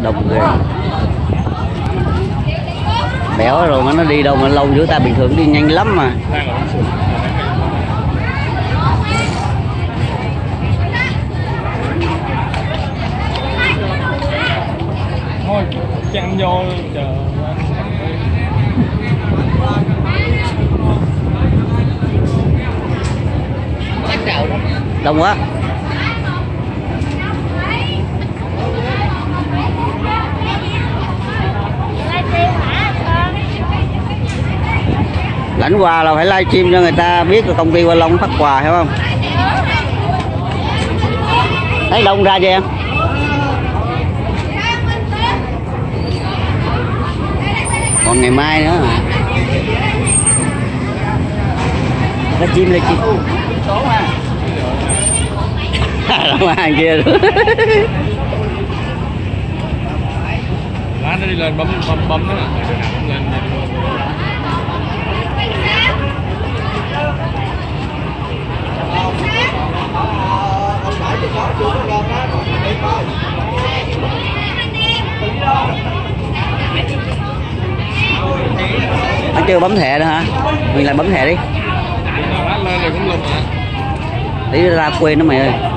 Đông ghê. Béo rồi mà nó đi đâu mà lâu dữ ta, bình thường đi nhanh lắm mà. Thôi chạm vô chờ. Đông quá. Lãnh quà là phải livestream cho người ta biết là công ty Hoa Long phát quà, hiểu không? Thấy đông ra chưa em? Còn ngày mai nữa. Livestream Đông hàng kia rồi. Lá nó đi lên bấm đó lên. Nó chưa bấm thẻ nữa hả? Mình lại bấm thẻ đi. Lá lên rồi cũng lùng hả? Tí ra quên đó mày ơi.